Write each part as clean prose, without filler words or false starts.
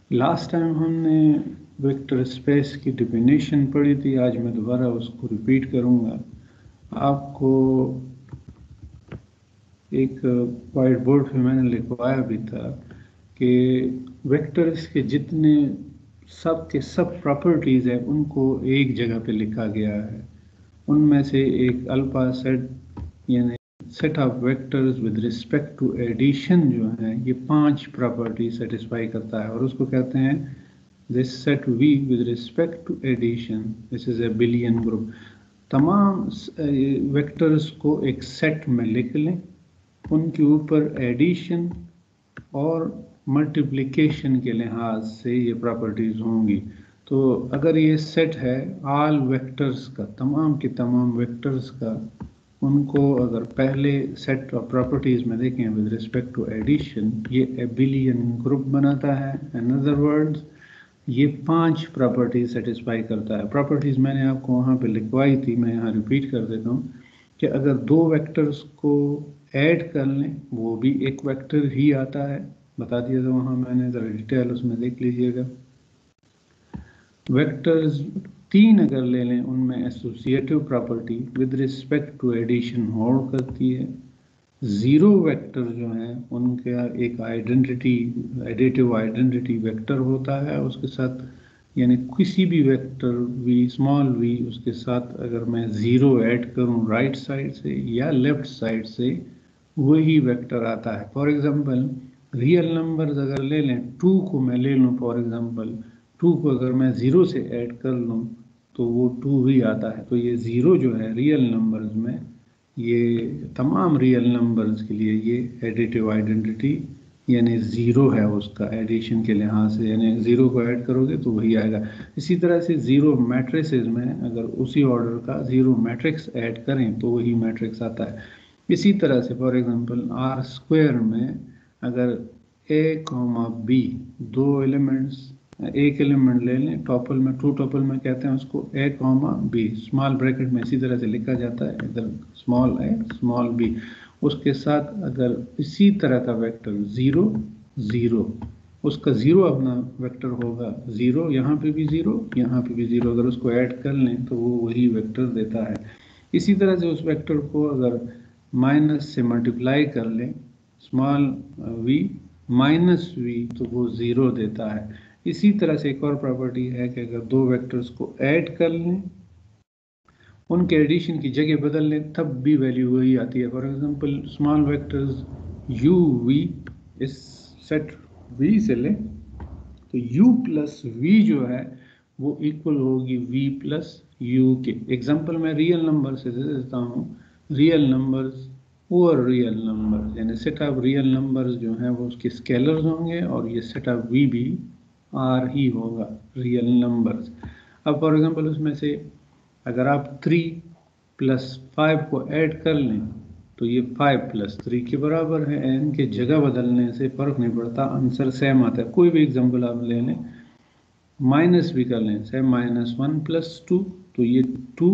Last time हमने vector space की definition पढ़ी थी, आज मैं दोबारा उसको रिपीट करूंगा। आपको एक वाइट बोर्ड पे मैंने लिखवाया भी था कि वेक्टर्स के जितने सब के सब प्रॉपर्टीज़ हैं उनको एक जगह पे लिखा गया है। उनमें से एक अल्फा सेट यानी set of vectors with respect to addition जो है ये 5 प्रॉपर्टी सेटिस्फाई करता है और उसको कहते हैं this set V with respect to addition, this is abelian group. तमाम वेक्टर्स को एक सेट में लिख लें, उनके ऊपर एडिशन और मल्टीप्लिकेशन के लिहाज से ये प्रॉपर्टीज़ होंगी। तो अगर ये सेट है ऑल वेक्टर्स का, तमाम के तमाम वेक्टर्स का, उनको अगर पहले सेट ऑफ प्रॉपर्टीज़ में देखें विद रिस्पेक्ट टू एडिशन, ये एबिलियन ग्रुप बनाता है। इन अदर वर्ड्स ये 5 प्रॉपर्टीज सेटिस्फाई करता है। प्रॉपर्टीज़ मैंने आपको वहाँ पे लिखवाई थी, मैं यहाँ रिपीट कर देता हूँ कि अगर दो वेक्टर्स को ऐड कर लें वो भी एक वेक्टर ही आता है, बता दिया था वहाँ मैंने, ज़रा डिटेल उसमें देख लीजिएगा। वेक्टर्स 3 अगर ले लें उनमें associative property with respect to addition hold करती है। 0 वेक्टर जो हैं उनका एक आइडेंटिटी, एडिटिव आइडेंटिटी वेक्टर होता है उसके साथ, यानी किसी भी वेक्टर v स्मॉल v उसके साथ अगर मैं 0 ऐड करूं राइट साइड से या लेफ्ट साइड से वही वेक्टर आता है। फॉर एग्जांपल रियल नंबर्स अगर ले लें, 2 को मैं ले लूं फॉर एग्जांपल, 2 को अगर मैं 0 से ऐड कर लूं तो वो 2 ही आता है। तो ये 0 जो है रियल नंबर्स में, ये तमाम रियल नंबर्स के लिए ये एडिटिव आइडेंटिटी यानी 0 है उसका एडिशन के लिहाज से, यानी 0 को ऐड करोगे तो वही आएगा। इसी तरह से 0 मैट्रिसेस में अगर उसी ऑर्डर का 0 मैट्रिक्स ऐड करें तो वही मैट्रिक्स आता है। इसी तरह से फॉर एग्जांपल आर स्क्वायर में अगर a, b दो एलिमेंट्स, एक एलिमेंट ले लें टॉपल में, टू टॉपल में कहते हैं उसको a, b, स्मॉल ब्रैकेट में इसी तरह से लिखा जाता है, इधर स्मॉल a स्मॉल b, उसके साथ अगर इसी तरह का वेक्टर 0 0, उसका 0 अपना वेक्टर होगा 0, यहाँ पे भी 0 यहाँ पे भी 0, अगर उसको ऐड कर लें तो वो वही वेक्टर देता है। इसी तरह से उस वेक्टर को अगर माइनस से मल्टीप्लाई कर लें स्मॉल v माइनस v तो वो 0 देता है। इसी तरह से एक और प्रॉपर्टी है कि अगर दो वेक्टर्स को ऐड कर लें, उनके एडिशन की जगह बदल लें, तब भी वैल्यू वही आती है। For example small vectors u v, इस सेट v से लें तो u प्लस v जो है वो इक्वल होगी v प्लस u के। एग्जांपल मैं रियल नंबर से दे देता हूँ, रियल नंबर्स और रियल नंबर्स यानी सेट ऑफ रियल नंबर्स जो हैं वो उसके स्केलर्स होंगे और ये सेट ऑफ v भी r ही होगा रियल नंबर्स। अब फॉर एग्जांपल उसमें से अगर आप 3 प्लस 5 को ऐड कर लें तो ये 5 प्लस 3 के बराबर है। n के जगह बदलने से फर्क नहीं पड़ता, आंसर सेम आता है। कोई भी एग्जांपल आप ले लें, माइनस भी कर लें, से -1 प्लस 2 तो ये 2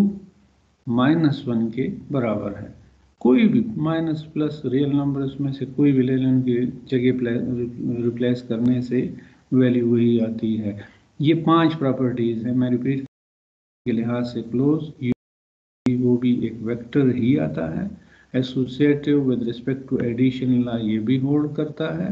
-1 के बराबर है। कोई भी माइनस प्लस रियल नंबर्स में से कोई भी ले लें, उनकी जगह रिप्लेस करने से वैल्यू वही आती है। ये 5 प्रॉपर्टीज़ हैं, मैं रिपीट के लिहाज से क्लोज वो भी एक वेक्टर ही आता है। Associative with respect to addition law ये भी होल्ड करता है।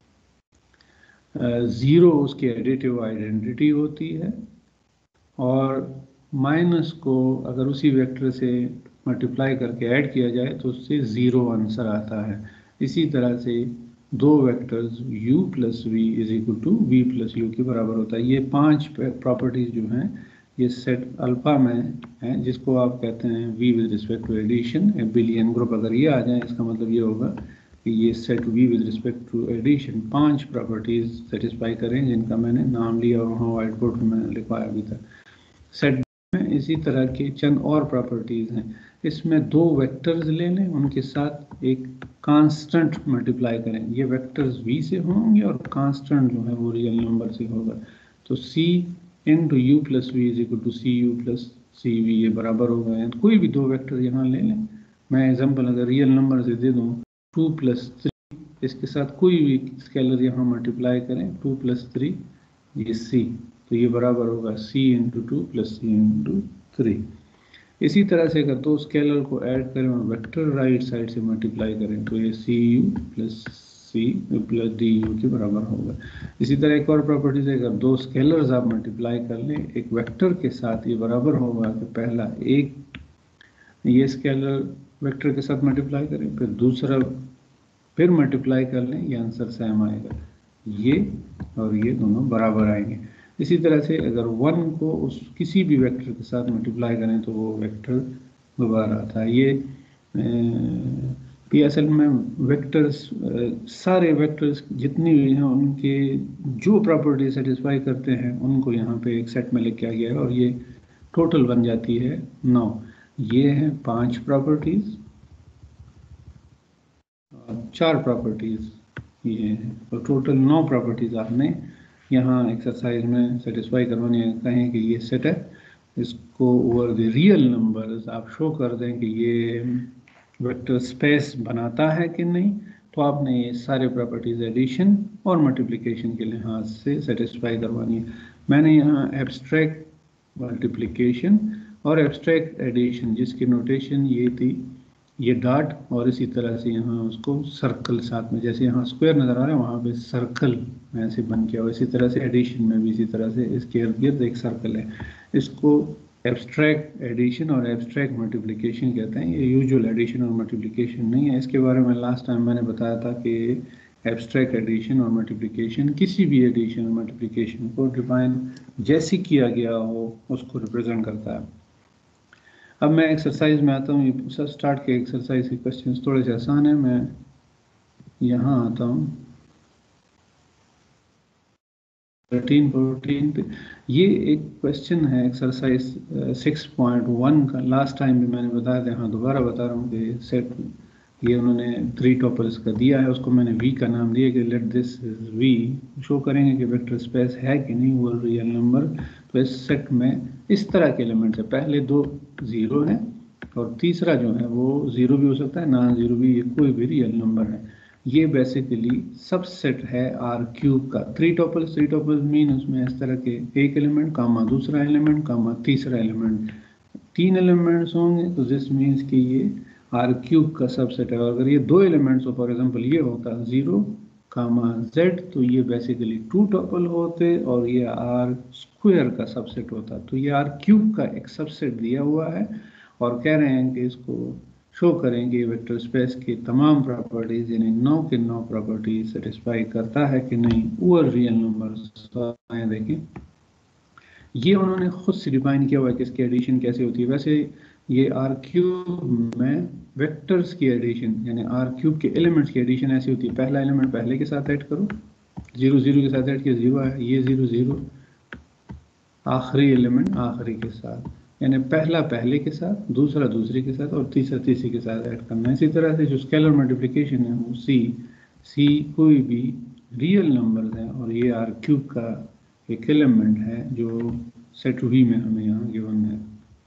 0 उसकी एडिटिव आइडेंटिटी होती है और माइनस को अगर उसी वेक्टर से मल्टीप्लाई करके ऐड किया जाए तो उससे 0 आंसर आता है। इसी तरह से दो vectors u plus v is equal to v plus u के बराबर होता है। ये 5 प्रॉपर्टीज जो हैं ये सेट अल्फा में है, जिसको आप कहते हैं v with respect to addition abelian group. अगर ये आ जाए इसका मतलब ये होगा कि ये set v with respect to addition 5 properties satisfy करें, जिनका मैंने नाम लिया और वहाँ व्हाइट बोर्ड में मैंने लिखवाया भी था। सेट में इसी तरह के चंद और प्रॉपर्टीज हैं। इसमें दो वेक्टर्स ले लें, उनके साथ एक कांस्टेंट मल्टीप्लाई करें, ये वेक्टर्स v से होंगे और कांस्टेंट जो है वो रियल नंबर से होगा। तो c into u plus v is equal to c u plus c v, ये बराबर हो गए हैं। कोई भी दो वेक्टर यहाँ ले लें, मैं एग्जांपल अगर रियल नंबर से दे दूँ 2 प्लस 3, इसके साथ कोई भी स्केलर यहाँ मल्टीप्लाई करें 2 प्लस 3 ये C, तो ये बराबर होगा C into 2 plus C into 3। इसी तरह से अगर दो स्केलर को ऐड करें और वेक्टर राइट साइड से मल्टीप्लाई करें तो ये CU plus C plus DU के बराबर होगा। इसी तरह एक और प्रॉपर्टी से अगर दो स्केलर्स आप मल्टीप्लाई कर लें एक वेक्टर के साथ, ये बराबर होगा कि पहला एक ये स्केलर वेक्टर के साथ मल्टीप्लाई करें, फिर दूसरा फिर मल्टीप्लाई कर लें, ये आंसर सेम आएगा। ये और ये दोनों बराबर आएंगे। इसी तरह से अगर 1 को उस किसी भी वेक्टर के साथ मल्टीप्लाई करें तो वो वेक्टर दोबारा आता है। ये PSL में वेक्टर्स, सारे वेक्टर्स जितनी भी हैं उनके जो प्रॉपर्टी सेटिस्फाई करते हैं उनको यहाँ पे एक सेट में लेके आ गया है और ये टोटल बन जाती है 9। ये हैं 5 प्रॉपर्टीज और 4 प्रॉपर्टीज ये हैं, तो टोटल 9 प्रॉपर्टीज आपने यहाँ एक्सरसाइज में सेटिस्फाई करवानी है। कहें कि ये सेट है, इसको ओवर द रियल नंबर्स आप शो कर दें कि ये वेक्टर स्पेस बनाता है कि नहीं, तो आपने ये सारे प्रॉपर्टीज एडिशन और मल्टीप्लिकेशन के लिहाज से सेटिस्फाई करवानी है। मैंने यहाँ एब्स्ट्रैक्ट मल्टीप्लिकेशन और एब्स्ट्रैक्ट एडिशन जिसकी नोटेशन ये थी, ये डॉट और इसी तरह से यहाँ उसको सर्कल साथ में, जैसे यहाँ स्क्वायर नज़र आ रहा है वहाँ पे सर्कल ऐसे बन के, और इसी तरह से एडिशन में भी इसी तरह से इसके इर्द गिर्द एक सर्कल है। इसको एब्स्ट्रैक्ट एडिशन और एब्स्ट्रैक्ट मल्टीप्लिकेशन कहते हैं। ये यूजुअल एडिशन और मल्टीप्लिकेशन नहीं है। इसके बारे में लास्ट टाइम मैंने बताया था कि एब्स्ट्रैक्ट एडिशन और मल्टीप्लिकेशन किसी भी एडिशन और मल्टीप्लिकेशन को डिफाइन जैसे किया गया हो उसको रिप्रेजेंट करता है। अब मैं एक्सरसाइज में आता हूँ। ये स्टार्ट के एक्सरसाइज के क्वेश्चंस थोड़े से आसान है। मैं यहाँ आता हूँ 13-14 पे। ये एक क्वेश्चन है एक्सरसाइज 6.1 का। लास्ट टाइम भी मैंने बताया था, यहाँ दोबारा बता रहा हूँ कि सेट ये उन्होंने 3 टॉपल्स का दिया है, उसको मैंने V का नाम दिया कि let this is V। Show करेंगे कि वेक्टर स्पेस है कि नहीं वो रियल नंबर। तो इस सेट में इस तरह के एलिमेंट्स है, पहले 2 0 हैं और तीसरा जो है वो 0 भी हो सकता है, ना 0 भी, ये कोई भी रियल नंबर है। ये बेसिकली सबसेट है R³ का। 3 टॉपल्स मीन उसमें इस तरह के एक एलिमेंट कामा दूसरा एलिमेंट कामा तीसरा एलिमेंट, 3 एलिमेंट्स होंगे तो दिस मीन्स कि ये R³ का सबसेट है। और अगर ये 2 एलिमेंट्स हो, फॉर एग्जांपल ये होता 0 कामा Z, तो ये बेसिकली 2 टॉपल होते और ये R² का सबसेट होता। तो ये R³ का एक सबसेट दिया हुआ है और कह रहे हैं कि इसको शो करें कि वेक्टर स्पेस की तमाम प्रॉपर्टीज यानी 9 के 9 प्रॉपर्टीज सेटिस्फाई करता है कि नहीं ओवर रियल नंबर। देखें ये उन्होंने खुद से डिफाइन किया हुआ है कि इसकी एडिशन कैसे होती है। वैसे ये R³ में वेक्टर्स की एडिशन यानी R³ के एलिमेंट्स की एडिशन ऐसी होती है, पहला एलिमेंट पहले के साथ ऐड करो, 0 0 के साथ ऐड किया 0 है, ये 0 0, आखिरी एलिमेंट आखिरी के साथ, यानी पहला पहले के साथ, दूसरा दूसरे के साथ और तीसरा तीसरे के साथ ऐड करना। इसी तरह से जो स्केलर मल्टीप्लिकेशन है वो C कोई भी रियल नंबर है और ये R³ का एक एलिमेंट है जो सेट V में हमें यहाँ गिवन है।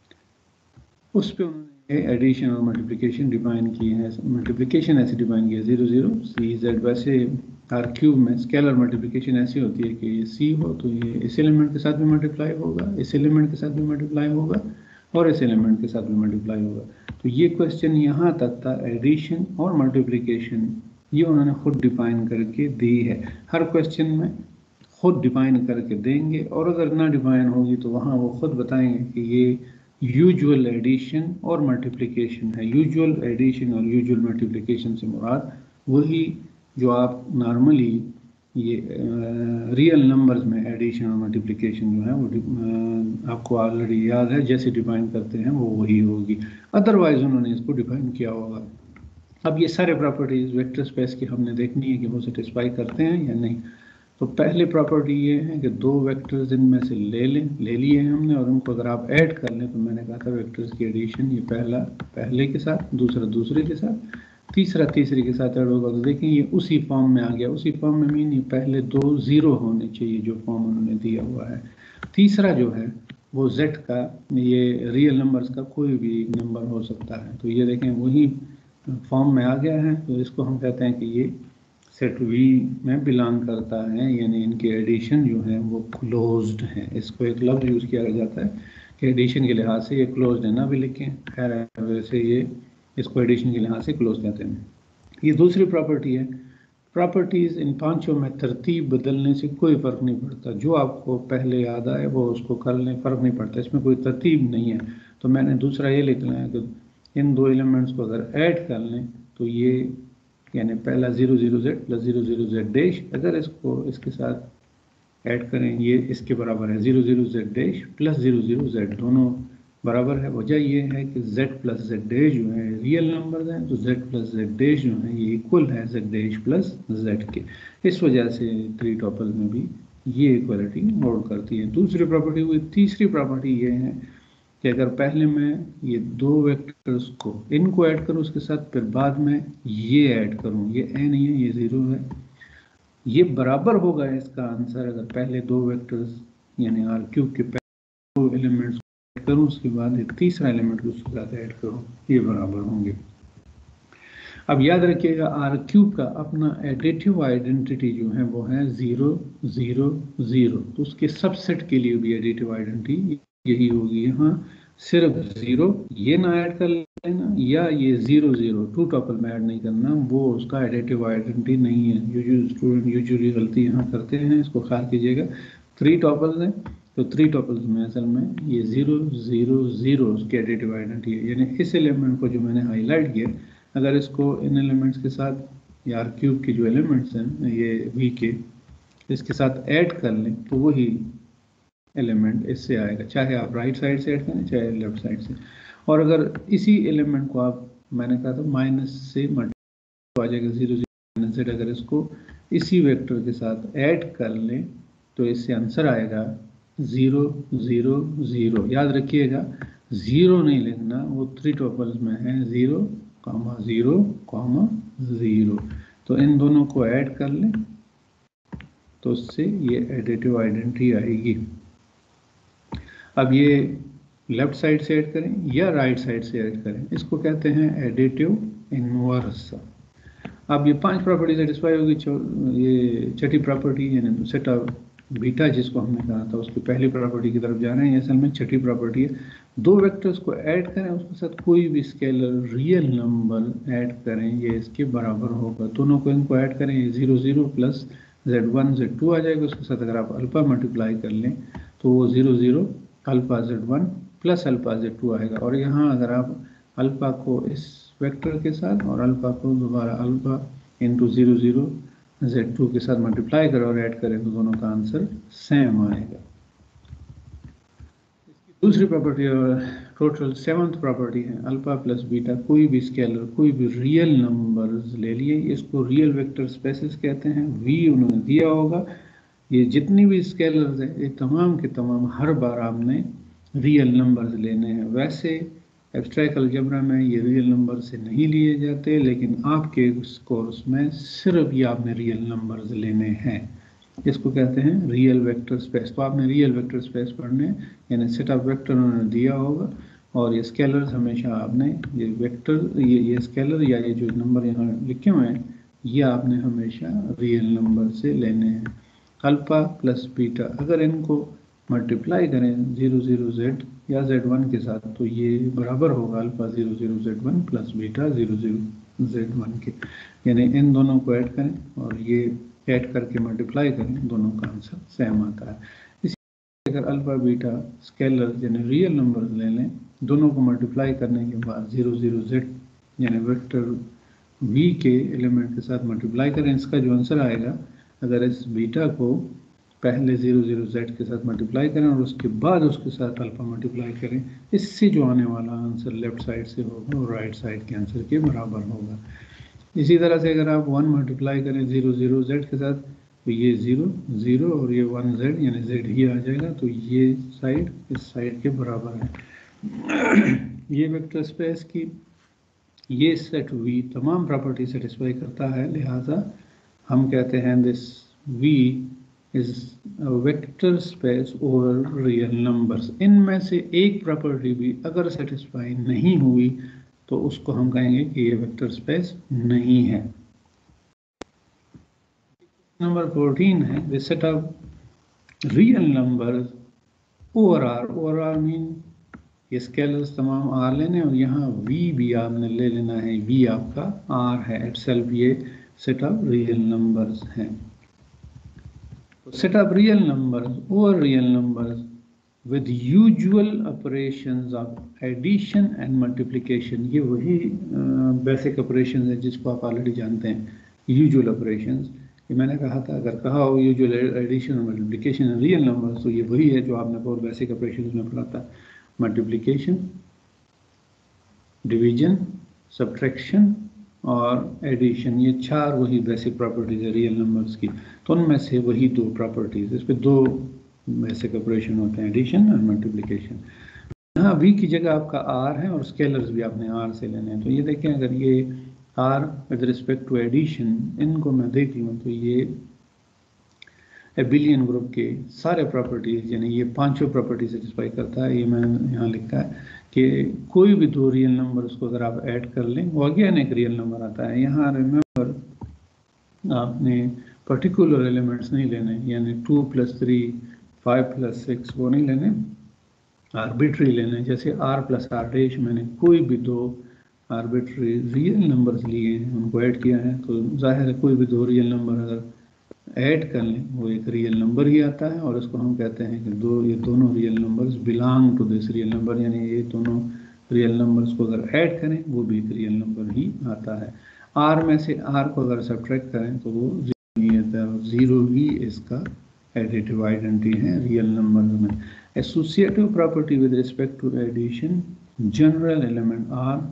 उस पे उन्होंने एडिशन और मल्टीप्लिकेशन डिफाइन की है। मल्टीप्लिकेशन ऐसे डिफाइन किया 0 0 C Z। वैसे R³ में स्केलर मल्टीप्लिकेशन ऐसी होती है कि ये C हो तो ये इस एलिमेंट के साथ भी मल्टीप्लाई होगा, इस एलिमेंट के साथ भी मल्टीप्लाई होगा और इस एलिमेंट के साथ भी मल्टीप्लाई होगा। तो ये क्वेश्चन यहाँ तक था एडिशन और मल्टीप्लिकेशन, ये उन्होंने खुद डिफाइन करके दी है। हर क्वेश्चन में खुद डिफाइन करके देंगे और अगर ना डिफाइन होगी तो वहाँ वो खुद बताएंगे कि ये यूजुअल एडिशन और मल्टीप्लिकेशन है। यूजुअल एडिशन और यूजुअल मल्टीप्लिकेशन से मुराद वही जो आप नॉर्मली ये रियल नंबर्स में एडिशन और मल्टीप्लिकेशन जो है वो आपको ऑलरेडी याद है, जैसे डिफाइन करते हैं वो वही होगी, अदरवाइज उन्होंने इसको डिफाइन किया होगा। अब ये सारे प्रॉपर्टीज वेक्टर स्पेस की हमने देखनी है कि वो सेटिस्फाई करते हैं या नहीं। तो पहले प्रॉपर्टी ये है कि 2 वेक्टर्स इनमें से ले लिए हैं हमने और उनको अगर आप ऐड कर लें तो मैंने कहा था वेक्टर्स की एडिशन ये पहला पहले के साथ, दूसरा दूसरे के साथ, तीसरा तीसरे के साथ ऐड होगा। तो देखें ये उसी फॉर्म में आ गया। उसी फॉर्म में मीन पहले 2 0 होने चाहिए जो फॉर्म उन्होंने दिया हुआ है। तीसरा जो है वो Z का, ये रियल नंबर्स का कोई भी नंबर हो सकता है। तो ये देखें वही फॉर्म में आ गया है, तो इसको हम कहते हैं कि ये सेट वी में बिलोंग करता है, यानी इनके एडिशन जो है वो क्लोज्ड है। इसको एक लफ्ज़ यूज़ किया जाता है कि एडिशन के लिहाज से ये क्लोज्ड है, ना भी लिखें, खैर वैसे ये इसको एडिशन के लिहाज से क्लोज कहते हैं। ये दूसरी प्रॉपर्टी है। प्रॉपर्टीज़ इन पांचों में तरतीब बदलने से कोई फ़र्क नहीं पड़ता, जो आपको पहले याद आए वो उसको कर लें, फ़र्क नहीं पड़ता, इसमें कोई तरतीब नहीं है। तो मैंने दूसरा ये लिखना है कि इन दो एलिमेंट्स को अगर ऐड कर लें तो ये यानी पहला 00z प्लस 00z डैश, अगर इसको इसके साथ ऐड करें ये इसके बराबर है 00z डैश प्लस 00z, दोनों बराबर है। वजह ये है कि z प्लस z डैश जो है रियल नंबर हैं, तो z प्लस z डैश जो है ये इक्वल है z डैश प्लस z के। इस वजह से थ्री टॉपल में भी ये इक्वलिटी होल्ड करती है। दूसरी प्रॉपर्टी हुई। तीसरी प्रॉपर्टी ये है कि अगर पहले मैं ये दो वेक्टर्स को इनको ऐड करूँ उसके साथ, फिर बाद में ये ऐड करूँ, ये ए नहीं है, ये 0 है, ये बराबर होगा इसका आंसर अगर पहले दो वेक्टर्स यानी आर क्यूब के पहले दो एलिमेंट्स करूं उसके बाद तीसरा एलिमेंट को उसके साथ ऐड करूं, ये बराबर होंगे। अब याद रखिएगा आर क्यूब का अपना एडिटिव आइडेंटिटी जो है वो है 0 0 0, तो उसके सबसेट के लिए भी एडिटिव आइडेंटिटी यही होगी। यहाँ सिर्फ 0 ये ना ऐड कर लेना, या ये 0 0 टू टॉपल में ऐड नहीं करना, वो उसका एडिटिव आइडेंटिटी नहीं है। स्टूडेंट यूजुअली गलती यहाँ करते हैं, इसको ख्याल कीजिएगा। थ्री टॉपल्स हैं तो थ्री टॉपल्स में असल में ये 0 0 0 उसकी एडिटिव आइडेंटिटी है, यानी इस एलिमेंट को जो मैंने हाईलाइट किया, अगर इसको इन एलिमेंट्स के साथ या आर क्यूब के जो एलिमेंट्स हैं ये वी के इसके साथ ऐड कर लें तो वही एलिमेंट इससे आएगा, चाहे आप राइट साइड से ऐड करें चाहे लेफ्ट साइड से। और अगर इसी एलिमेंट को आप, मैंने कहा था माइनस से मल्टीप्लाई आ जाएगा 0 0 z, अगर इसको इसी वेक्टर के साथ ऐड कर लें तो इससे आंसर आएगा 0 0 0। याद रखिएगा 0 नहीं लिखना, वो थ्री टॉपल्स में है 0 0 0, तो इन दोनों को ऐड कर लें तो उससे ये एडिटिव आइडेंटिटी आएगी। अब ये लेफ्ट साइड से ऐड करें या राइट साइड से ऐड करें, इसको कहते हैं एडिटिव इनवर्स। अब ये पांच प्रॉपर्टी सेटिस्फाई होगी। ये छठी प्रॉपर्टी यानी सेट ऑफ बीटा जिसको हमने कहा था उसकी पहली प्रॉपर्टी की तरफ जा रहे हैं, ये असल में छठी प्रॉपर्टी है। दो वेक्टर्स को ऐड करें उसके साथ कोई भी स्केलर रियल नंबर ऐड करें, ये इसके बराबर होगा। दोनों को इनको ऐड करें, ये 0 0 प्लस z1 z2 आ जाएगा। उसके साथ अगर आप अल्फा मल्टीप्लाई कर लें तो वो 0 0 alpha z1 plus alpha z2 आएगा। और यहाँ अगर आप अल्फा को इस वेक्टर के साथ और अल्फा को दोबारा अल्फा इंटू 0 0 z2 के साथ मल्टीप्लाई करें और ऐड करें तो दोनों का आंसर सेम आएगा। दूसरी प्रॉपर्टी और टोटल सेवंथ प्रॉपर्टी है अल्फा प्लस बीटा, कोई भी स्केलर कोई भी रियल नंबर्स ले लिए, इसको रियल वेक्टर स्पेसेस कहते हैं। वी उन्होंने दिया होगा, ये जितनी भी स्केलर्स हैं ये तमाम के तमाम हर बार आपने रियल नंबर्स लेने हैं। वैसे एब्स्ट्रैक्ट अलजेब्रा में ये रियल नंबर से नहीं लिए जाते, लेकिन आपके कोर्स में सिर्फ ये आपने रियल नंबर्स लेने हैं। इसको कहते हैं रियल वेक्टर स्पेस। तो आपने रियल वेक्टर स्पेस पढ़ने, यानी सेट ऑफ वेक्टर उन्होंने दिया होगा और ये स्केलर्स हमेशा आपने ये वेक्टर ये स्केलर या ये जो नंबर यहाँ लिखे हुए हैं ये आपने हमेशा रियल नंबर से लेने हैं। अल्फा प्लस बीटा अगर इनको मल्टीप्लाई करें 0 0 z या z1 के साथ तो ये बराबर होगा alpha 0 0 z1 plus beta 0 0 z1 के, यानी इन दोनों को ऐड करें और ये ऐड करके मल्टीप्लाई करें, दोनों का आंसर सेम आता है। इसी अगर अल्फा बीटा स्केलर यानी रियल नंबर ले लें, दोनों को मल्टीप्लाई करने के बाद 0 0 z यानी वेक्टर v के एलिमेंट के साथ मल्टीप्लाई करें, इसका जो आंसर आएगा अगर इस बीटा को पहले 0 0 z के साथ मल्टीप्लाई करें और उसके बाद उसके साथ अल्फा मल्टीप्लाई करें, इससे जो आने वाला आंसर लेफ्ट साइड से होगा और राइट साइड के आंसर के बराबर होगा। इसी तरह से अगर आप 1 मल्टीप्लाई करें 0 0 z के साथ तो ये 0 0 और ये 1 z यानी z ही आ जाएगा, तो ये साइड इस साइड के बराबर है। ये वेक्टर स्पेस की ये सेट v तमाम प्रॉपर्टी सेटिस्फाई करता है, लिहाजा हम कहते हैं this v is vector space over real numbers. इनमें से एक प्रॉपर्टी भी अगर सेटिस्फाई नहीं हुई तो उसको हम कहेंगे कि ये वेक्टर स्पेस नहीं है। नंबर 14 है the set of real numbers over R mean ये स्केलर्स तमाम आर लेने और यहाँ v भी आपने ले लेना है, v आपका r है इटसेल्फ, ये सेट ऑफ रियल नंबर्स हैं। तो set of real numbers over real numbers with usual operations of addition and multiplication, ये वही बेसिक ऑपरेशंस है जिसको आप ऑलरेडी जानते हैं, यूजुअल ऑपरेशंस। ये मैंने कहा था, अगर कहा हो यूजुअल एडिशन और मल्टीप्लिकेशन रियल नंबर्स, तो ये वही है जो आपने और बेसिक ऑपरेशंस में पढ़ा था, मल्टीप्लिकेशन, डिवीजन, सब्ट्रैक्शन और एडिशन, ये चार वही बेसिक प्रॉपर्टीज है रियल नंबर्स की। तो उनमें से वही दो प्रॉपर्टीज, इस पे दो बेसिक ऑपरेशन होते हैं, एडिशन और मल्टीप्लिकेशन। यहाँ v की जगह आपका r है और स्केलर्स भी आपने r से लेने हैं। तो ये देखें, अगर ये r with respect to addition, इनको मैं देख लूँ तो ये एबिलियन ग्रुप के सारे प्रॉपर्टीज, यानी ये पांचों प्रॉपर्टी सेटिस्फाई करता है। ये मैंने यहाँ लिखा है कि कोई भी दो रियल नंबर उसको अगर आप ऐड कर लें, वो अगेन एक रियल नंबर आता है। यहाँ रिमेंबर आपने पर्टिकुलर एलिमेंट्स नहीं लेने, यानी 2 + 3, 5 + 6 वो नहीं लेने, आर्बिट्री लेने। जैसे r + r', मैंने कोई भी दो आर्बिट्री रियल नंबर्स लिए हैं, उनको ऐड किया है, तो जाहिर है कोई भी दो रियल नंबर अगर ऐड कर लें वो एक रियल नंबर ही आता है, और उसको हम कहते हैं कि ये दोनों real numbers belong to this real number, यानी ये दोनों रियल नंबर्स को अगर ऐड करें वो भी एक रियल नंबर ही आता है। r में से r को अगर सब्ट्रैक्ट करें तो वो 0 ही आता है, 0 ही इसका एडिटिव आइडेंटिटी है रियल नंबर में। Associative property with respect to addition, general element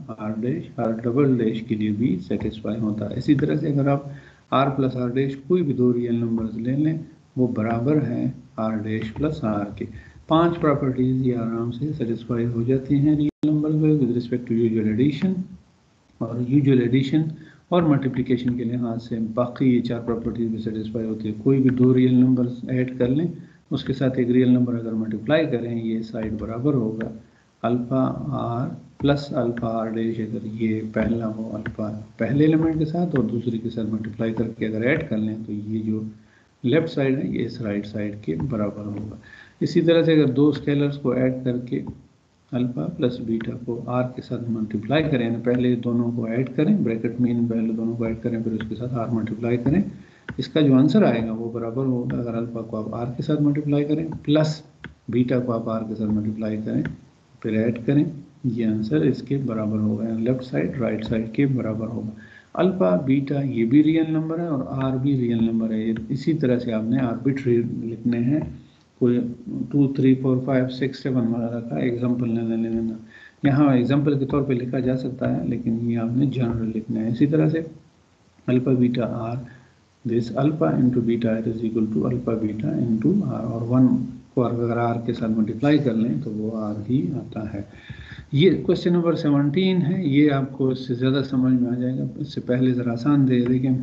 r double dash के लिए भी सेटिस्फाई होता है। इसी तरह से अगर आप r + r' कोई भी दो रियल नंबर्स ले लें, वो बराबर हैं r' + r के। पांच प्रॉपर्टीज ये आराम से सेटिस्फाई हो जाती हैं रियल नंबर में with respect to usual addition, और यूजुअल एडिशन और मल्टीप्लिकेशन के लिहाज से बाकी ये चार प्रॉपर्टीज भी सेटिस्फाई होती है। कोई भी दो रियल नंबर्स ऐड कर लें, उसके साथ एक रियल नंबर अगर मल्टीप्लाई करें, ये साइड बराबर होगा अल्फा r + अल्फा r', अगर ये पहला हो अल्फा पहले एलिमेंट के साथ और दूसरे के साथ मल्टीप्लाई करके अगर ऐड कर लें, तो ये जो लेफ्ट साइड है ये इस राइट साइड के बराबर होगा। इसी तरह से अगर दो स्केलर्स को ऐड करके अल्फा + बीटा को r के साथ मल्टीप्लाई करें, पहले दोनों को ऐड करें, ब्रैकेट में पहले दोनों को ऐड करें, फिर उसके साथ r मल्टीप्लाई करें, इसका जो आंसर आएगा वो बराबर होगा, अगर अल्फा को आप r के साथ मल्टीप्लाई करें प्लस बीटा को आप r के साथ मल्टीप्लाई करें फिर ऐड करें, ये आंसर इसके बराबर होगा, लेफ्ट साइड राइट साइड के बराबर होगा। अल्फा बीटा ये भी रियल नंबर है और r भी रियल नंबर है। इसी तरह से आपने आर्बिट्री लिखने हैं, कोई 2, 3, 4, 5, 6, 7 वगैरह का एग्जाम्पल ले लेना। यहाँ एग्जाम्पल के तौर पे लिखा जा सकता है, लेकिन ये आपने जनरल लिखना है। इसी तरह से alpha beta r, this alpha into beta is equal to alpha beta into r, और 1 को अगर r के साथ मल्टीप्लाई कर लें तो वो r ही आता है। ये क्वेश्चन नंबर 17 है, ये आपको इससे ज़्यादा समझ में आ जाएगा, इससे पहले ज़रा आसान दे देखें।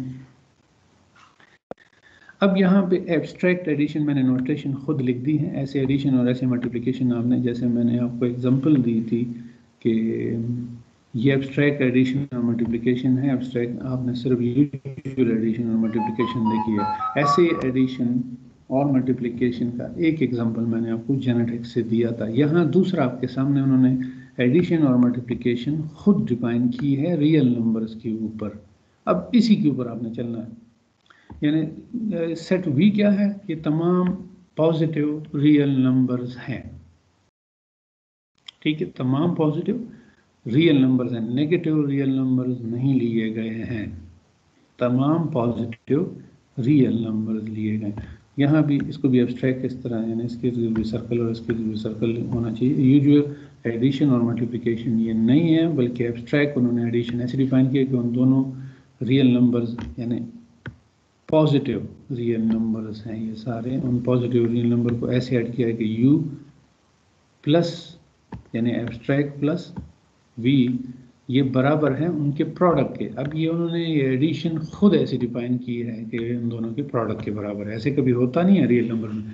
अब यहाँ पे एब्स्ट्रैक्ट एडिशन मैंने नोटेशन खुद लिख दी है, ऐसे एडिशन और ऐसे मल्टीप्लिकेशन आपने, जैसे मैंने आपको एग्जांपल दी थी कि ये एब्स्ट्रैक्ट एडिशन और मल्टीप्लिकेशन है, एब्स्ट्रैक्ट आपने सिर्फ यूजुअल एडिशन और मल्टीप्लिकेशन लिखी है। ऐसे एडिशन और मल्टीप्लिकेशन का एक एग्जांपल मैंने आपको जेनेटिक्स से दिया था। यहाँ दूसरा आपके सामने उन्होंने एडिशन और मल्टीप्लिकेशन खुद डिफाइन की है रियल नंबर्स के ऊपर। अब इसी के ऊपर आपने चलना है, यानी सेट V क्या है, ये तमाम पॉजिटिव रियल नंबर्स हैं, ठीक है, तमाम पॉजिटिव रियल नंबर्स हैं, नेगेटिव रियल नंबर्स नहीं लिए गए हैं, तमाम पॉजिटिव रियल नंबर्स लिए गए। यहाँ भी इसको भी एब्स्ट्रैक्ट इस तरह, यानी इसके भी सर्कल और इसके भी सर्कल होना चाहिए। यूजुअल एडिशन और मल्टीप्लिकेशन ये नहीं है, बल्कि एब्स्ट्रैक्ट उन्होंने एडिशन ऐसे डिफाइन किया कि उन दोनों रियल नंबर्स यानी पॉजिटिव रियल नंबर्स हैं ये सारे, उन पॉजिटिव रियल नंबर को ऐसे ऐड किया है कि u प्लस यानी एब्स्ट्रैक्ट प्लस v ये बराबर है उनके प्रोडक्ट के। अब ये उन्होंने ये एडिशन खुद ऐसे डिफाइन की है कि इन दोनों के प्रोडक्ट के बराबर है, ऐसे कभी होता नहीं है रियल नंबर में,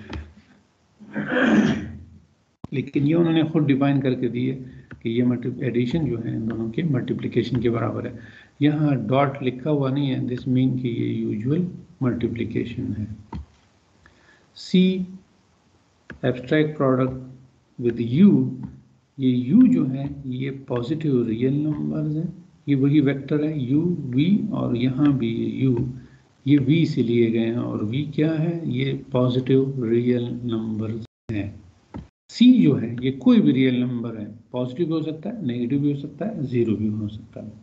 लेकिन ये उन्होंने खुद डिफाइन करके दी है कि ये एडिशन जो है इन दोनों के मल्टीप्लिकेशन के बराबर है। यहाँ डॉट लिखा हुआ नहीं है, दिस मीन कि ये यूजुअल मल्टीप्लिकेशन है। C abstract product with u, ये यू जो है ये पॉजिटिव रियल नंबर्स है, ये वही वेक्टर है यू वी, और यहाँ भी यू ये वी से लिए गए हैं और वी क्या है, ये पॉजिटिव रियल नंबर्स हैं। सी जो है ये कोई भी रियल नंबर है, पॉजिटिव भी हो सकता है, नेगेटिव भी हो सकता है, जीरो भी हो सकता है।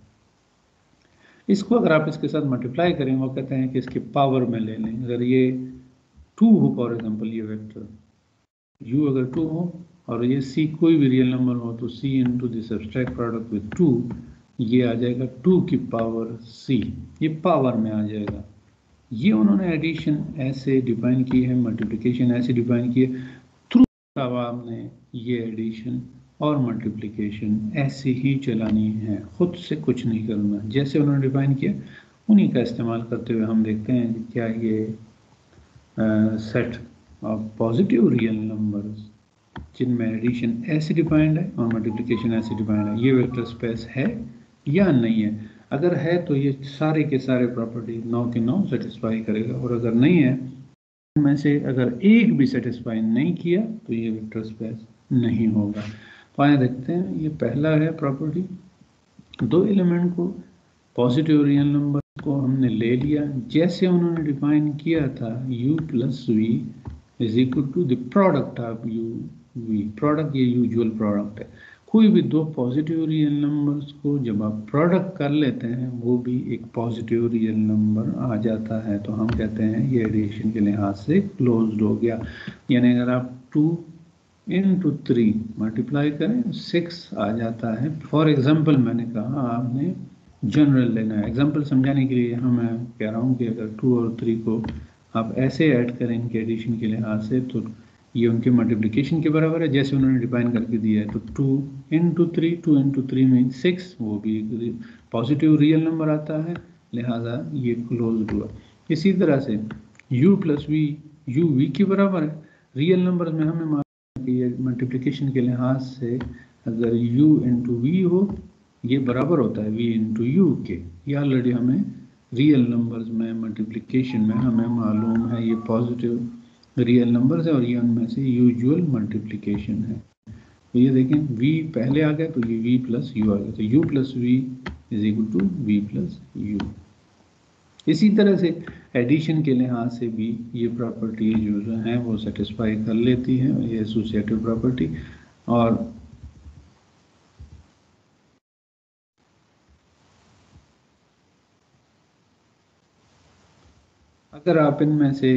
इसको अगर आप इसके साथ मल्टीप्लाई करें, वो कहते हैं कि इसके पावर में ले लें। अगर ये 2 हो फॉर एग्जांपल, ये वेक्टर u अगर 2 हो और ये c कोई भी रियल नंबर हो, तो c into this abstract product with 2, ये आ जाएगा 2 की पावर c, ये पावर में आ जाएगा। ये उन्होंने एडिशन ऐसे डिफाइन की है, मल्टीप्लिकेशन ऐसे डिफाइन की है, थ्रू आपने ये एडिशन और मल्टीप्लिकेशन ऐसे ही चलानी है, खुद से कुछ नहीं करना। जैसे उन्होंने डिफाइन किया उन्हीं का इस्तेमाल करते हुए हम देखते हैं कि क्या ये set of positive real numbers जिनमें एडिशन ऐसे डिफाइंड है और मल्टीप्लिकेशन ऐसे डिफाइंड है, ये वेक्टर स्पेस है या नहीं है। अगर है तो ये सारे के सारे प्रॉपर्टी 9 के 9 सेटिस्फाई करेगा, और अगर नहीं है में से अगर एक भी सेटिस्फाई नहीं किया तो ये वेक्टर स्पेस नहीं होगा। तो आइए देखते हैं, ये पहला है प्रॉपर्टी, दो एलिमेंट को पॉजिटिव रियल नंबर को हमने ले लिया जैसे उन्होंने डिफाइन किया था, u plus v is equal to the product of u v। Product ये यूजुअल प्रोडक्ट है, कोई भी दो पॉजिटिव रियल नंबर्स को जब आप प्रोडक्ट कर लेते हैं वो भी एक पॉजिटिव रियल नंबर आ जाता है, तो हम कहते हैं ये एडिशन के लिहाज से क्लोज्ड हो गया। यानी अगर आप 2 इंटू 3 मल्टीप्लाई करें 6 आ जाता है। फॉर एग्जाम्पल मैंने कहा आपने जनरल लेना है, एग्जाम्पल समझाने के लिए यहाँ मैं कह रहा हूँ कि अगर 2 और 3 को आप ऐसे ऐड करें इनके एडिशन के लिहाज से तो ये उनके मल्टीप्लिकेशन के बराबर है जैसे उन्होंने डिफाइन करके दिया है। तो 2 इंटू 3 में 6, वो भी पॉजिटिव रियल नंबर आता है, लिहाजा ये क्लोज्ड हुआ। इसी तरह से u plus v, u v के बराबर है। रियल नंबर में हमें मालूम है कि ये मल्टीप्लिकेशन के लिहाज से अगर u इंटू वी हो ये बराबर होता है v इंटू यू के, ये ऑलरेडी हमें रियल नंबर्स में मल्टीप्लिकेशन में हमें मालूम है, ये पॉजिटिव रियल नंबर्स है और ये उनमें से यूजुअल मल्टीप्लिकेशन है। तो ये देखें v पहले आ गया तो ये v प्लस यू आ गया, तो u plus v is equal to v plus u. इसी तरह से एडिशन के लिहाज से भी ये प्रॉपर्टी जो है वो सेटिस्फाई कर लेती है, ये एसोसिएटिव प्रॉपर्टी। और अगर आप इनमें से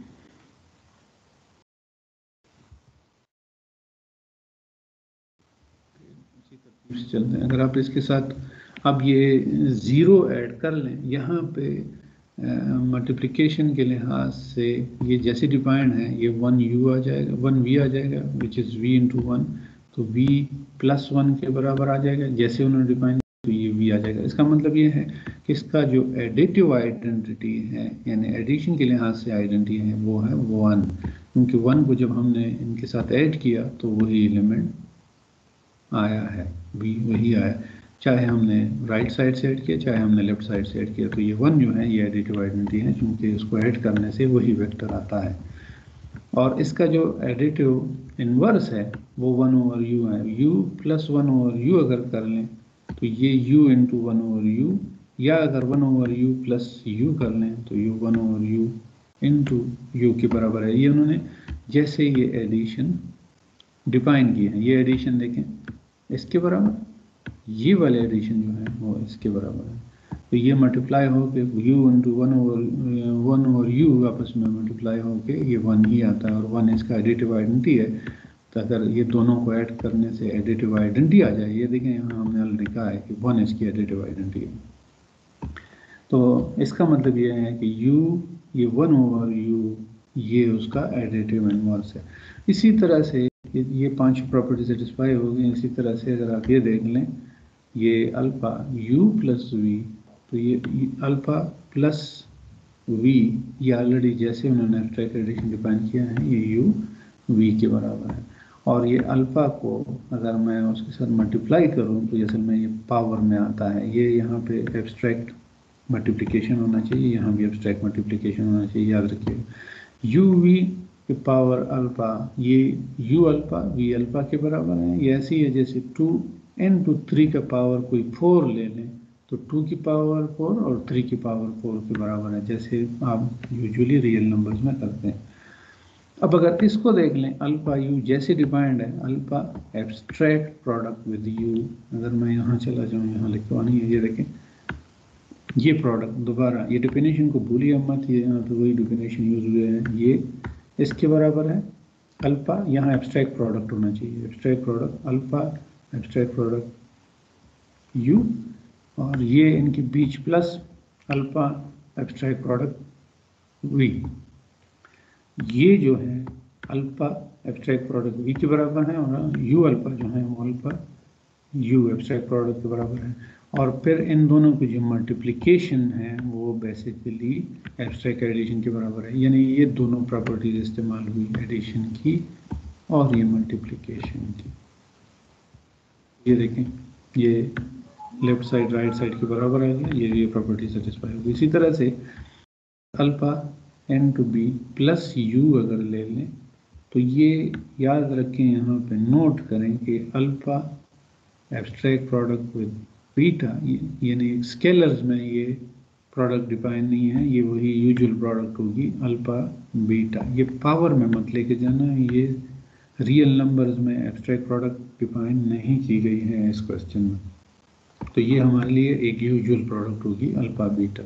चलते हैं, अगर आप इसके साथ अब ये ज़ीरो ऐड कर लें यहाँ पे मल्टीप्लिकेशन के लिहाज से ये जैसे डिफाइंड है, ये 1u आ जाएगा, 1v आ जाएगा विच इज़ v इंटू 1, तो v प्लस 1 के बराबर आ जाएगा जैसे उन्होंने डिफाइन, तो ये v आ जाएगा। इसका मतलब ये है कि इसका जो एडिटिव आइडेंटिटी है यानी एडिशन के लिहाज से आइडेंटिटी है वो है 1, क्योंकि 1 को जब हमने इनके साथ ऐड किया तो वही एलिमेंट आया है, v वही आया, चाहे हमने राइट साइड से ऐड किया चाहे हमने लेफ्ट साइड से ऐड किया, तो ये 1 जो है ये एडिटिव आइडेंटिटी है क्योंकि इसको ऐड करने से वही वेक्टर आता है। और इसका जो एडिटिव इन्वर्स है वो 1 ओवर u है, u प्लस 1 ओवर u अगर कर लें तो ये u इंटू 1 ओवर u, या अगर 1 ओवर u प्लस u कर लें तो u 1 over u into u के बराबर है। ये उन्होंने जैसे ये एडिशन डिफाइन किए हैं, ये एडिशन देखें इसके बराबर, ये वाले एडिशन जो है वो इसके बराबर है, तो ये मल्टीप्लाई हो के u इंटू 1 ओवर u आपस में मल्टीप्लाई हो के ये 1 ही आता है, और 1 इसका एडिटिव आइडेंटिटी है। तो अगर ये दोनों को ऐड करने से एडिटिव आइडेंटिटी आ जाए, ये देखें यहाँ हमने ऑलरेडी कहा है कि 1 इसकी एडिटिव आइडेंटिटी है, तो इसका मतलब ये है कि u ये 1 ओवर u ये उसका एडिटिव इनवर्स है। इसी तरह से ये 5 प्रॉपर्टी सेटिस्फाई हो गई। इसी तरह से अगर आप ये देख लें, ये अल्फ़ा u प्लस वी, तो ये अल्फ़ा प्लस v ये ऑलरेडी जैसे उन्होंने एब्स्ट्रैक्ट एडिशन डिफाइन किया है ये u v के बराबर है, और ये अल्फ़ा को अगर मैं उसके साथ मल्टीप्लाई करूँ तो असल में ये पावर में आता है, ये यहाँ पे एब्स्ट्रैक्ट मल्टीप्लिकेशन होना चाहिए, यहाँ भी एब्स्ट्रैक्ट मल्टीप्लिकेशन होना चाहिए, याद रखिएगा। यू वी की पावर अल्फा, ये यू अल्फा वी अल्फा के बराबर है। ये ऐसी है जैसे 2n⁴ का पावर कोई 4 ले लें तो 2 की पावर 4 और 3 की पावर 4 के बराबर है, जैसे आप यूजुअली रियल नंबर्स में करते हैं। अब अगर इसको देख लें, अल्फा यू जैसे डिफाइंड है, alpha abstract product with u. अगर मैं यहाँ चला जाऊँ, यहाँ लिखवानी है, ये देखें ये प्रोडक्ट, दोबारा ये डेफिनेशन को भूलिए मत, ये यहाँ पे वही डेफिनेशन यूज हुए हैं, ये इसके बराबर है अल्फा, यहाँ एब्स्ट्रैक्ट प्रोडक्ट होना चाहिए, abstract product alpha abstract product u, और ये इनके बीच plus alpha abstract product v. ये जो है अल्फा एब्स्ट्रैक्ट प्रोडक्ट वी के बराबर है, और यू अल्फा जो है वो अल्फा यू एब्स्ट्रैक्ट प्रोडक्ट के बराबर है। और फिर इन दोनों की जो मल्टीप्लिकेशन है वो बेसिकली एब्स्ट्रैक्ट एडिशन के बराबर है, यानी ये दोनों प्रॉपर्टीज इस्तेमाल हुई, एडिशन की और ये मल्टीप्लिकेशन की। ये देखें, ये लेफ्ट साइड राइट साइड के बराबर आ गया, ये प्रॉपर्टी सेटिस्फाई होगी। इसी तरह से alpha n to b plus u अगर ले लें तो ये याद रखें, यहाँ पे नोट करें कि alpha abstract product with beta, यानी स्केलर्स में ये प्रोडक्ट डिफाइन नहीं है, ये वही यूजुअल प्रोडक्ट होगी अल्फा बीटा। ये पावर में मत लेके जाना, ये रियल नंबर्स में एब्स्ट्रैक्ट प्रोडक्ट डिफाइन नहीं की गई है इस क्वेश्चन में, तो ये हमारे लिए एक यूजुअल प्रोडक्ट होगी अल्फा बीटा।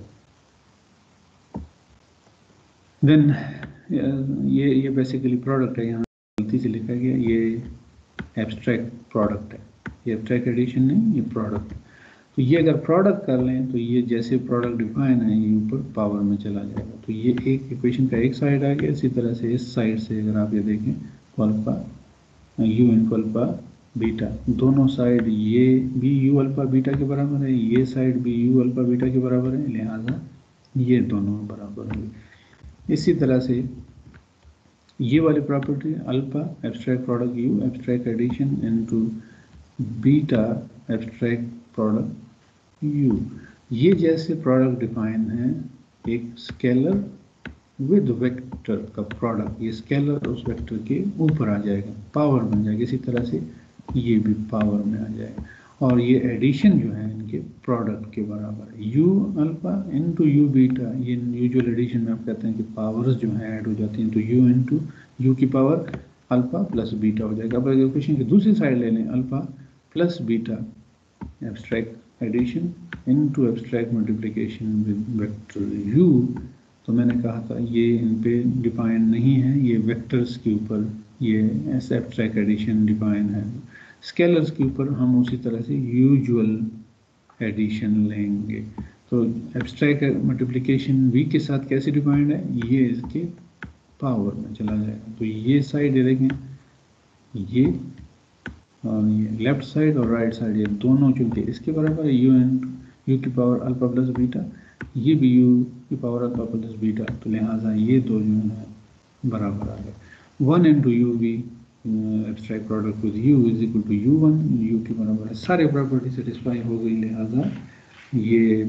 देन ये बेसिकली प्रोडक्ट है, यहाँ गलती से लिखा गया, ये एब्स्ट्रैक्ट प्रोडक्ट है, ये एब्स्ट्रैक्ट एडिशन नहीं, ये प्रोडक्ट। तो ये अगर प्रोडक्ट कर लें तो ये जैसे प्रोडक्ट डिफाइन है ये ऊपर पावर में चला जाएगा, तो ये एक इक्वेशन का एक साइड आ गया। इसी तरह से इस साइड से अगर आप ये देखें तो alpha u into alpha beta, दोनों साइड ये भी यू अल्फा बीटा के बराबर है, ये साइड भी यू अल्फा बीटा के बराबर है, लिहाजा ये दोनों बराबर होंगे। इसी तरह से ये वाली property alpha abstract product u abstract addition into beta abstract product u, ये जैसे प्रोडक्ट डिफाइन है एक स्केलर विद वेक्टर का प्रोडक्ट, ये स्केलर उस वेक्टर के ऊपर आ जाएगा, पावर बन जाएगा। इसी तरह से ये भी पावर में आ जाएगा, और ये एडिशन जो है इनके प्रोडक्ट के बराबर है, u alpha into u beta. ये यूजुअल एडिशन में आप कहते हैं कि पावर्स जो है ऐड हो जाती हैं, तो यू इनटू यू की पावर अल्फा प्लस बीटा हो जाएगा। अब इक्वेशन की दूसरी साइड ले लें, alpha plus beta abstract addition into abstract multiplication with vector u, तो मैंने कहा था ये इन पे डिफाइन नहीं है, ये वेक्टर्स के ऊपर ये ऐसे एब्स्ट्रैक्ट एडिशन डिफाइन है। स्केलर्स के ऊपर हम उसी तरह से यूजुअल एडिशन लेंगे। तो एब्स्ट्रैक्ट मल्टीप्लिकेशन वी के साथ कैसे डिफाइंड है, ये इसके पावर में चला जाएगा। तो ये साइड देखें, ये और ये लेफ्ट साइड और राइट साइड, ये दोनों चूंकि इसके बराबर है, यू की पावर अल्फा प्लस बीटा, ये भी यू की पावर अल्फा प्लस बीटा, तो लिहाजा ये दो जो है बराबर आ गए। 1 into u v abstract product with u is equal to u1, u के बराबर है, सारे प्रॉपर्टी सेटिस्फाई हो गई, लिहाजा ये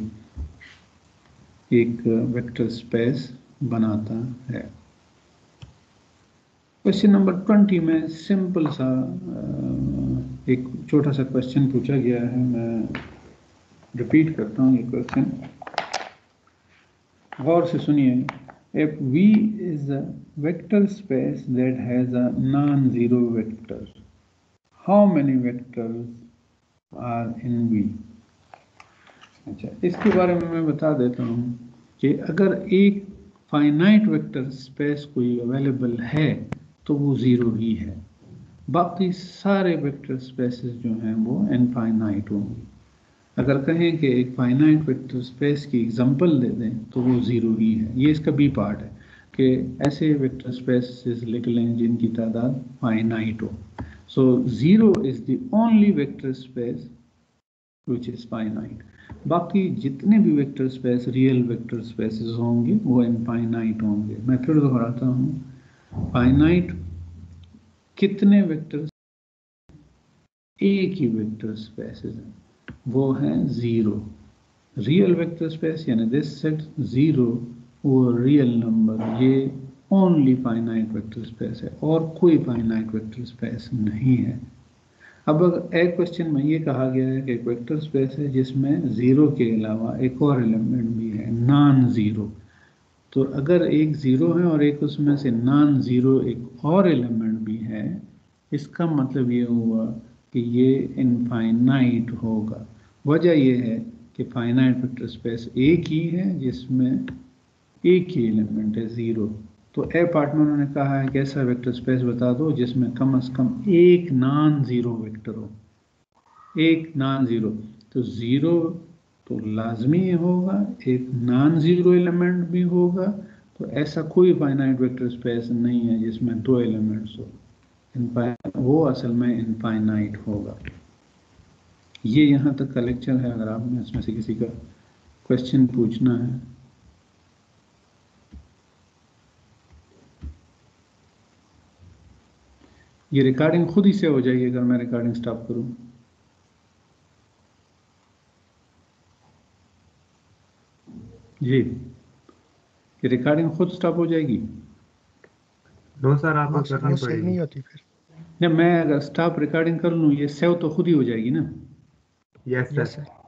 एक वेक्टर स्पेस बनाता है। क्वेश्चन नंबर 20 में सिंपल सा एक छोटा सा क्वेश्चन पूछा गया है, मैं रिपीट करता हूँ ये क्वेश्चन, गौर से सुनिए। If V is a vector space that has a non-zero vector, how many vectors are in V? अच्छा, इसके बारे में मैं बता देता हूँ कि अगर एक फाइनाइट वेक्टर स्पेस कोई अवेलेबल है तो वो ज़ीरो ही है, बाकी सारे वेक्टर स्पेसेस जो हैं वो इनफाइनाइट होंगे। अगर कहें कि एक फाइनाइट वेक्टर स्पेस की एग्जांपल दे दें तो वो ज़ीरो ही है। ये इसका बी पार्ट है कि ऐसे वेक्टर स्पेसेस लिख लें जिनकी तादाद फाइनाइट हो। So zero is the only vector space which is finite. बाकी जितने भी vector space real vector spaces होंगे वो इनफाइनाइट होंगे। मैं फिर दोहराता हूँ, फाइनाइट कितने वेक्टर, एक ही वेक्टर स्पेसेस हैं, वो है ज़ीरो, रियल वेक्टर स्पेस यानी दिस सेट 0 और रियल नंबर ये ओनली फाइनाइट वेक्टर स्पेस है और कोई फाइनाइट वेक्टर स्पेस नहीं है। अब एक क्वेश्चन में ये कहा गया है कि एक वेक्टर स्पेस है जिसमें 0 के अलावा एक और एलिमेंट भी है नॉन ज़ीरो। तो अगर एक 0 है और एक उसमें से नॉन ज़ीरो एक और एलिमेंट भी है, इसका मतलब ये हुआ कि ये इनफाइनाइट होगा। वजह ये है कि फाइनाइट वेक्टर स्पेस एक ही है जिसमें एक ही एलिमेंट है 0। तो ए पार्ट में उन्होंने कहा है कि ऐसा वेक्टर स्पेस बता दो जिसमें कम से कम एक नॉन ज़ीरो वेक्टर हो, एक नॉन ज़ीरो। तो 0 तो लाजमी होगा, एक नॉन ज़ीरो एलिमेंट भी होगा। तो ऐसा कोई फाइनाइट वेक्टर स्पेस नहीं है जिसमें 2 एलिमेंट्स हो, वो असल में इनफाइनाइट होगा। ये यहाँ तक का लेक्चर है। अगर आप में इसमें से किसी का क्वेश्चन पूछना है। ये रिकॉर्डिंग खुद ही से हो जाएगी अगर मैं रिकॉर्डिंग स्टॉप करूं। जी, ये रिकॉर्डिंग खुद स्टॉप हो जाएगी। नो सर, आपको करनी सेव पड़ेगी। नहीं होती फिर। नहीं, मैं अगर स्टॉप रिकॉर्डिंग कर लूँ ये सेव तो खुद ही हो जाएगी ना। Yes yes sir. सर।